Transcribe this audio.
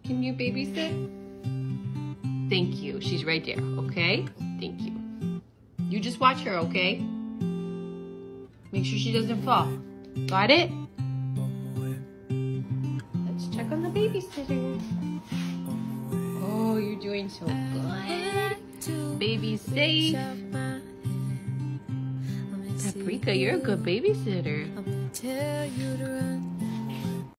Can you babysit? Thank you. She's right there, okay? Thank you. You just watch her, okay? Make sure she doesn't fall. Got it? Let's check on the babysitter. Oh, you're doing so good. Baby's safe. Paprika, you're a good babysitter.